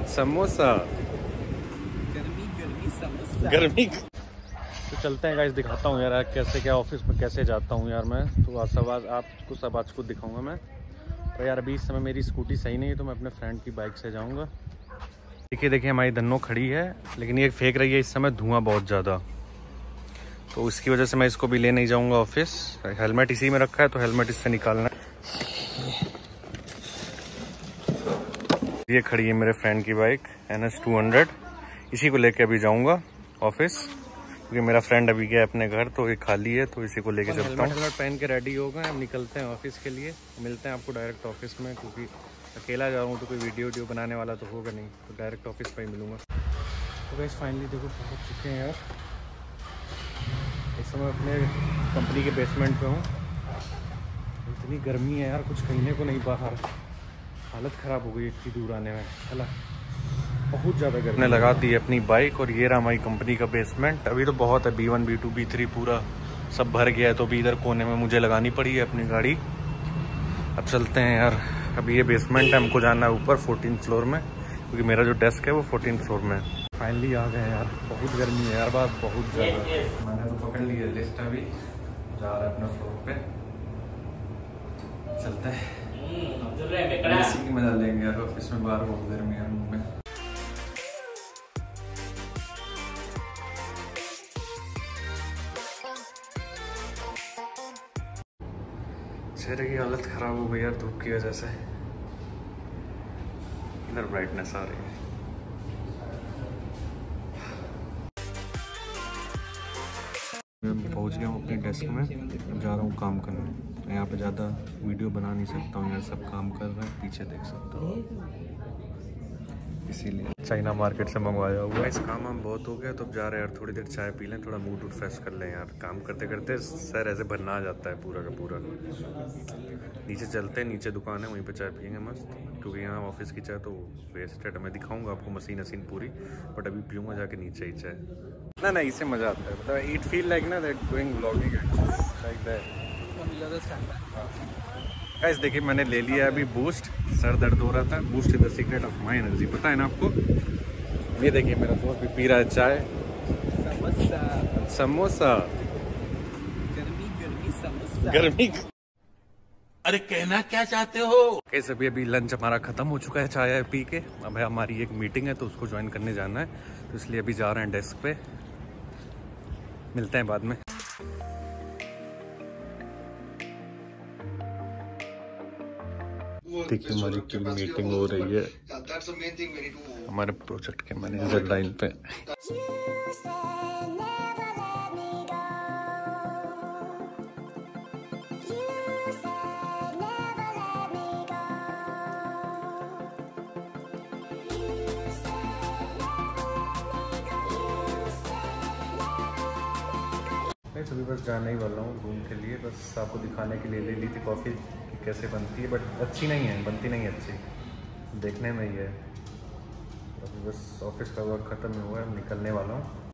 समोसा। गर्मी गर्मी समोसा। गर्मी। तो चलते हैं गाइस, दिखाता हूँ यार कैसे क्या ऑफिस में कैसे जाता हूँ यार मैं। तो आपको सब आज को दिखाऊंगा मैं। तो यार अभी इस समय मेरी स्कूटी सही नहीं है, तो मैं अपने फ्रेंड की बाइक से जाऊँगा। देखिए हमारी धन्नो खड़ी है, लेकिन ये फेंक रही है इस समय धुआं बहुत ज़्यादा, तो इसकी वजह से मैं इसको भी ले नहीं जाऊँगा ऑफिस। हेलमेट इसी में रखा है, तो हेलमेट इससे निकालना है। ये खड़ी है मेरे फ्रेंड की बाइक NS 200, इसी को लेके अभी जाऊंगा ऑफिस, क्योंकि मेरा फ्रेंड अभी गया अपने घर, तो ये खाली है, तो इसी को लेके चलता हूँ। हेलमेट पहन के रेडी हो गए, अब निकलते हैं ऑफिस के लिए। मिलते हैं आपको डायरेक्ट ऑफिस में, क्योंकि अकेला जा रहा हूँ तो कोई वीडियो बनाने वाला तो होगा नहीं, तो डायरेक्ट ऑफिस पर ही मिलूँगा। तो गाइस फाइनली देखो पहुँच चुके हैं यार। इस समय अपने कंपनी के बेसमेंट पे हूँ। इतनी गर्मी है यार, कुछ कहने को नहीं, बाहर हालत ख़राब हो गई इतनी दूर आने में। चला बहुत ज़्यादा गर्मी। ने लगा दी अपनी बाइक, और ये रहा हमारी कंपनी का बेसमेंट। अभी तो बहुत है, B1 B2 B3 पूरा सब भर गया है, तो अभी इधर कोने में मुझे लगानी पड़ी है अपनी गाड़ी। अब चलते हैं यार, अभी ये बेसमेंट है, हमको जाना है ऊपर 14th फ्लोर में, क्योंकि मेरा जो डेस्क है वो 14th फ्लोर में है। फाइनली आ गए यार, बहुत गर्मी है यार, बात बहुत ज़्यादा। मैंने तो पकड़ ली है लिस्ट, अभी जा रहा है अपने फ्लोर पे। चलते हैं, इसी की मजा लेंगे यार, ऑफिस में बाहर बहुत गर्मी है रूम में। चेहरे की हालत खराब हो गई यार धूप की वजह से। इधर ब्राइटनेस आ रही है। मैं पहुंच गया हूँ अपने डेस्क में, जा रहा हूँ काम करने। यहाँ पे ज़्यादा वीडियो बना नहीं सकता हूँ यार, सब काम कर रहे हैं, पीछे देख सकता हूँ, इसीलिए चाइना मार्केट से मंगवाया हुआ। इस काम हम बहुत हो गया, तो अब जा रहे हैं यार, थोड़ी देर चाय पी लें, थोड़ा मूड फ्रेश कर लें यार। काम करते करते सर ऐसे भरना आ जाता है पूरा का पूरा। नीचे चलते हैं, नीचे दुकान है, वहीं पे चाय पियेंगे मस्त, क्योंकि यहाँ ऑफिस की चाय तो वेस्टेड है। मैं दिखाऊंगा आपको मशीन पूरी, बट अभी पीऊँगा जाके नीचे ही चाय। ना इससे मज़ा आता है, मतलब इट फील लाइक ना that going vlogging like that. Guys देखिए मैंने ले लिया अभी बूस्ट, सर दर्द हो रहा था। Boost is the secret of my energy, पता है ना आपको। ये देखिए मेरा दोस्त भी पी रहा है चाय। समोसा समोसा। गर्मी गर्मी समोसा। गर्मी। अरे कहना क्या चाहते हो? कैसे अभी लंच हमारा खत्म हो चुका है चाय पी के। अब हमारी एक मीटिंग है, तो उसको ज्वाइन करने जाना है, तो इसलिए अभी जा रहे हैं डेस्क पे। मिलते हैं बाद में। देखिए हमारी टीम मीटिंग हो रही है हमारे प्रोजेक्ट के मैनेजर लाइन पे। अभी बस जाने ही वाला हूँ रूम के लिए, बस आपको दिखाने के लिए ले ली थी कॉफ़ी कि कैसे बनती है, बट अच्छी नहीं है, बनती नहीं है अच्छी, देखने में ही है। अभी बस ऑफिस का वर्क ख़त्म हुआ है, निकलने वाला हूँ।